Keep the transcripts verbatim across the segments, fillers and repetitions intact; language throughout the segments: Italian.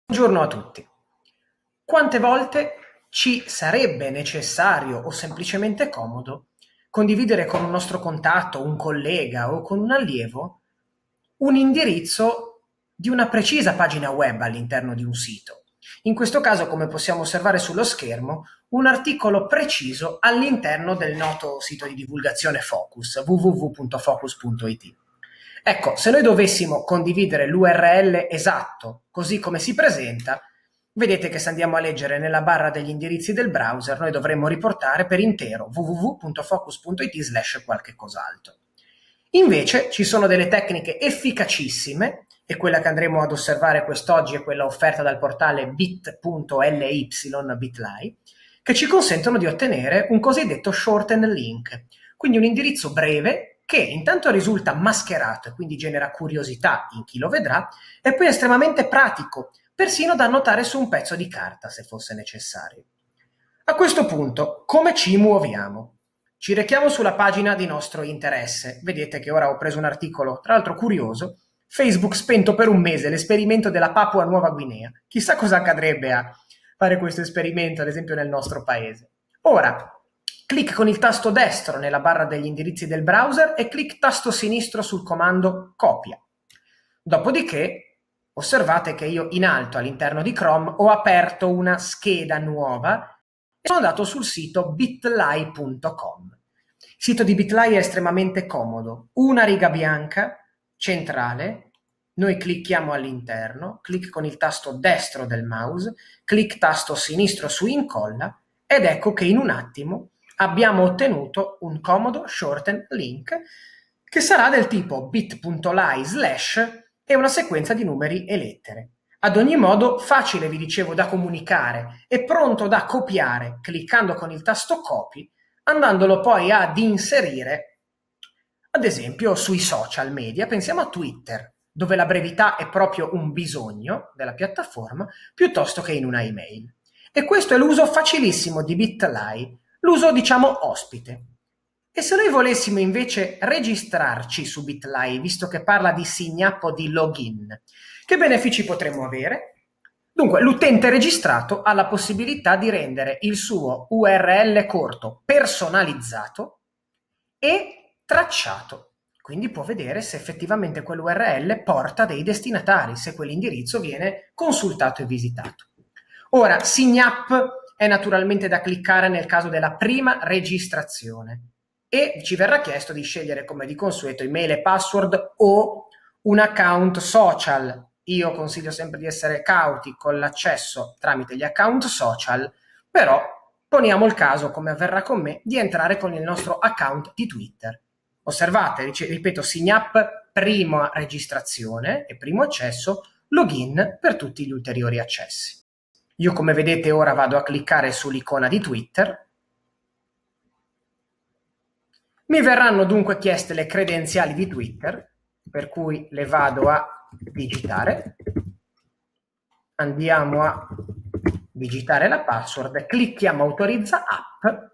Buongiorno a tutti. Quante volte ci sarebbe necessario o semplicemente comodo condividere con un nostro contatto, un collega o con un allievo un indirizzo di una precisa pagina web all'interno di un sito? In questo caso, come possiamo osservare sullo schermo, un articolo preciso all'interno del noto sito di divulgazione Focus, w w w punto focus punto i t. Ecco, se noi dovessimo condividere l'U R L esatto, così come si presenta, vedete che se andiamo a leggere nella barra degli indirizzi del browser, noi dovremmo riportare per intero w w w punto focus punto i t slash qualche cos'altro. Invece ci sono delle tecniche efficacissime, e quella che andremo ad osservare quest'oggi è quella offerta dal portale bit punto l y bitly, che ci consentono di ottenere un cosiddetto shorten link, quindi un indirizzo breve che intanto risulta mascherato e quindi genera curiosità in chi lo vedrà, e poi è estremamente pratico, persino da annotare su un pezzo di carta se fosse necessario. A questo punto, come ci muoviamo? Ci rechiamo sulla pagina di nostro interesse. Vedete che ora ho preso un articolo, tra l'altro curioso: Facebook spento per un mese, l'esperimento della Papua Nuova Guinea. Chissà cosa accadrebbe a fare questo esperimento, ad esempio, nel nostro paese. Ora, clic con il tasto destro nella barra degli indirizzi del browser e clic tasto sinistro sul comando copia. Dopodiché, osservate che io in alto all'interno di Chrome ho aperto una scheda nuova e sono andato sul sito bitly punto com. Il sito di Bitly è estremamente comodo, una riga bianca, centrale, noi clicchiamo all'interno, clic con il tasto destro del mouse, clic tasto sinistro su incolla, ed ecco che in un attimo abbiamo ottenuto un comodo shorten link che sarà del tipo bit.ly slash e una sequenza di numeri e lettere. Ad ogni modo, facile, vi dicevo, da comunicare e pronto da copiare cliccando con il tasto copy, andandolo poi ad inserire, ad esempio, sui social media. Pensiamo a Twitter, dove la brevità è proprio un bisogno della piattaforma, piuttosto che in una email. E questo è l'uso facilissimo di Bitly, l'uso, diciamo, ospite. E se noi volessimo invece registrarci su Bitly, visto che parla di sign up o di login, che benefici potremmo avere? Dunque, l'utente registrato ha la possibilità di rendere il suo U R L corto personalizzato e tracciato. Quindi può vedere se effettivamente quell'U R L porta dei destinatari, se quell'indirizzo viene consultato e visitato. Ora, sign up è naturalmente da cliccare nel caso della prima registrazione e ci verrà chiesto di scegliere, come di consueto, email e password o un account social. Io consiglio sempre di essere cauti con l'accesso tramite gli account social, però poniamo il caso, come avverrà con me, di entrare con il nostro account di Twitter. Osservate, ripeto, sign up, prima registrazione e primo accesso, login per tutti gli ulteriori accessi. Io, come vedete, ora vado a cliccare sull'icona di Twitter. Mi verranno dunque chieste le credenziali di Twitter, per cui le vado a digitare. Andiamo a digitare la password, clicchiamo autorizza app,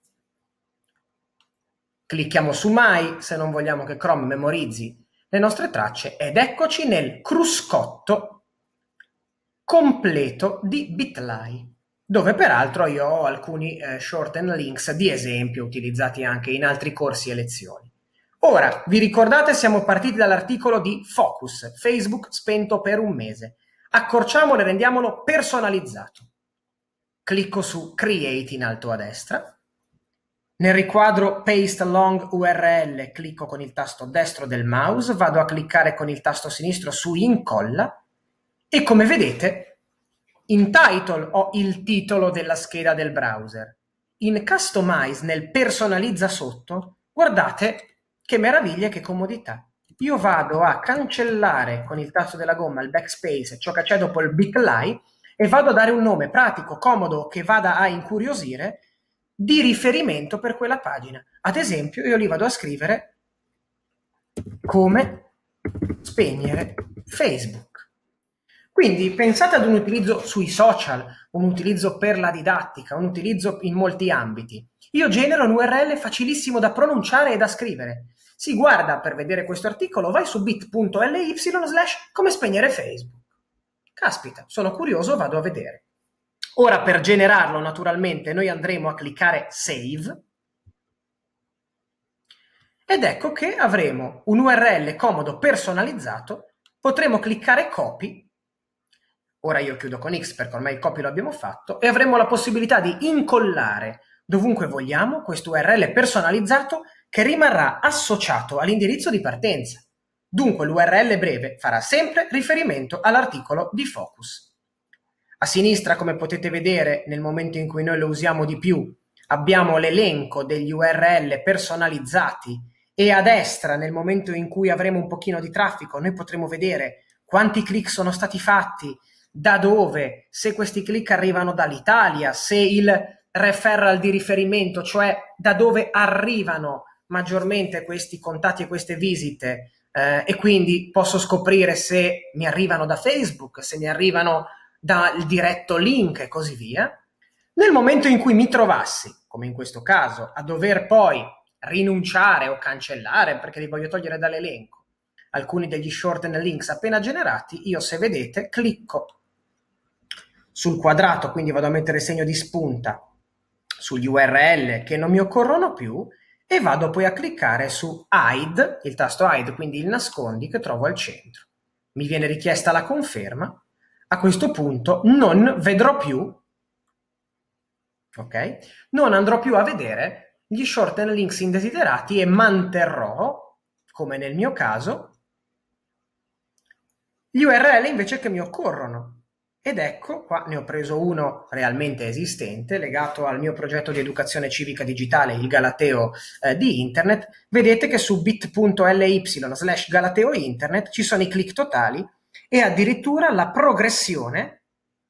clicchiamo su mai se non vogliamo che Chrome memorizzi le nostre tracce, ed eccoci nel cruscotto completo di Bitly, dove peraltro io ho alcuni eh, shorten links di esempio utilizzati anche in altri corsi e lezioni. Ora, vi ricordate, siamo partiti dall'articolo di Focus, Facebook spento per un mese. Accorciamolo e rendiamolo personalizzato. Clicco su Create in alto a destra. Nel riquadro Paste Long U R L clicco con il tasto destro del mouse, vado a cliccare con il tasto sinistro su Incolla e, come vedete, in Title ho il titolo della scheda del browser. In Customize, nel Personalizza sotto, guardate che meraviglia e che comodità. Io vado a cancellare con il tasto della gomma, il backspace, ciò che c'è dopo il Bitly e vado a dare un nome pratico, comodo, che vada a incuriosire, di riferimento per quella pagina. Ad esempio, io li vado a scrivere come spegnere Facebook. Quindi pensate ad un utilizzo sui social, un utilizzo per la didattica, un utilizzo in molti ambiti. Io genero un U R L facilissimo da pronunciare e da scrivere. Si guarda, per vedere questo articolo, vai su bit.ly slash come spegnere Facebook. caspita, sono curioso, vado a vedere. Ora per generarlo naturalmente noi andremo a cliccare Save ed ecco che avremo un U R L comodo personalizzato, potremo cliccare Copy, ora io chiudo con X perché ormai il copy lo abbiamo fatto, e avremo la possibilità di incollare dovunque vogliamo questo U R L personalizzato che rimarrà associato all'indirizzo di partenza. Dunque l'U R L breve farà sempre riferimento all'articolo di focus. A sinistra, come potete vedere, nel momento in cui noi lo usiamo di più, abbiamo l'elenco degli U R L personalizzati e a destra, nel momento in cui avremo un pochino di traffico, noi potremo vedere quanti click sono stati fatti, da dove, se questi click arrivano dall'Italia, se il referral di riferimento, cioè da dove arrivano maggiormente questi contatti e queste visite, eh, e quindi posso scoprire se mi arrivano da Facebook, se mi arrivano dal diretto link e così via. Nel momento in cui mi trovassi, come in questo caso, a dover poi rinunciare o cancellare, perché li voglio togliere dall'elenco, alcuni degli shorten links appena generati, io, se vedete, clicco sul quadrato, quindi vado a mettere il segno di spunta sugli U R L che non mi occorrono più e vado poi a cliccare su Hide, il tasto Hide, quindi il nascondi che trovo al centro. Mi viene richiesta la conferma. A questo punto non vedrò più, ok? Non andrò più a vedere gli shorten links indesiderati e manterrò, come nel mio caso, gli U R L invece che mi occorrono. Ed ecco, qua ne ho preso uno realmente esistente, legato al mio progetto di educazione civica digitale, il Galateo eh, di Internet. Vedete che su bit.ly slash Galateo Internet ci sono i click totali e addirittura la progressione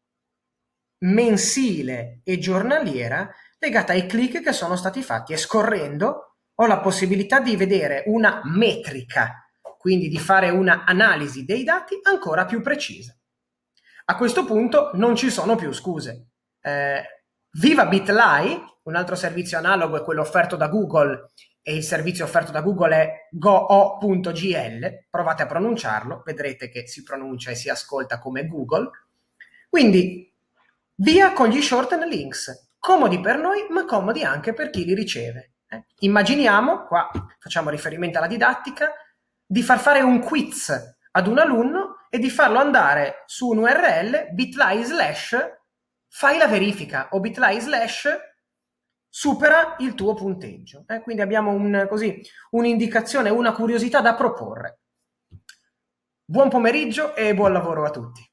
mensile e giornaliera legata ai click che sono stati fatti, e scorrendo ho la possibilità di vedere una metrica, quindi di fare una analisi dei dati ancora più precisa. A questo punto non ci sono più scuse. Eh, viva Bitly, un altro servizio analogo è quello offerto da Google, e il servizio offerto da Google è goo punto g l, provate a pronunciarlo, vedrete che si pronuncia e si ascolta come Google. Quindi via con gli shorten links, comodi per noi ma comodi anche per chi li riceve. Eh? Immaginiamo, qua facciamo riferimento alla didattica, di far fare un quiz ad un alunno e di farlo andare su un U R L bit.ly slash fai la verifica o bit.ly slash supera il tuo punteggio. Eh? Quindi abbiamo un, così, un'indicazione, una curiosità da proporre. Buon pomeriggio e buon lavoro a tutti.